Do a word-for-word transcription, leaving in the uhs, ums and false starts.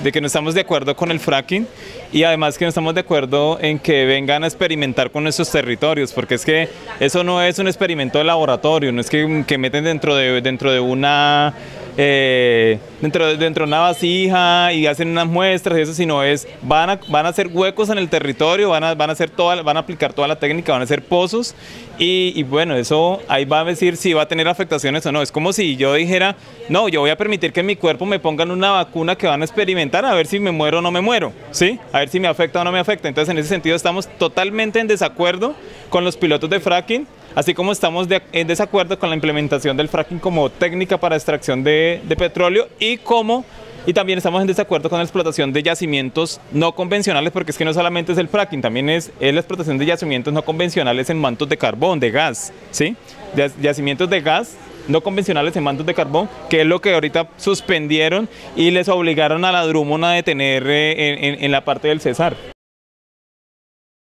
de que no estamos de acuerdo con el fracking y además que no estamos de acuerdo en que vengan a experimentar con nuestros territorios, porque es que eso no es un experimento de laboratorio, no es que, que meten dentro de, dentro de una... Eh, dentro, de, dentro de una vasija y hacen unas muestras y eso, sino es, van a, van a hacer huecos en el territorio, van a, van a hacer toda, van a aplicar toda la técnica, van a hacer pozos y, y bueno, eso ahí va a decir si va a tener afectaciones o no. Es como si yo dijera, no, yo voy a permitir que en mi cuerpo me pongan una vacuna que van a experimentar a ver si me muero o no me muero, ¿sí? A ver si me afecta o no me afecta. Entonces en ese sentido estamos totalmente en desacuerdo con los pilotos de fracking, así como estamos de, en desacuerdo con la implementación del fracking como técnica para extracción de, de petróleo y como y también estamos en desacuerdo con la explotación de yacimientos no convencionales, porque es que no solamente es el fracking, también es, es la explotación de yacimientos no convencionales en mantos de carbón, de gas, ¿sí? De, yacimientos de gas no convencionales en mantos de carbón, que es lo que ahorita suspendieron y les obligaron a la Drummond a detener eh, en, en, en la parte del Cesar.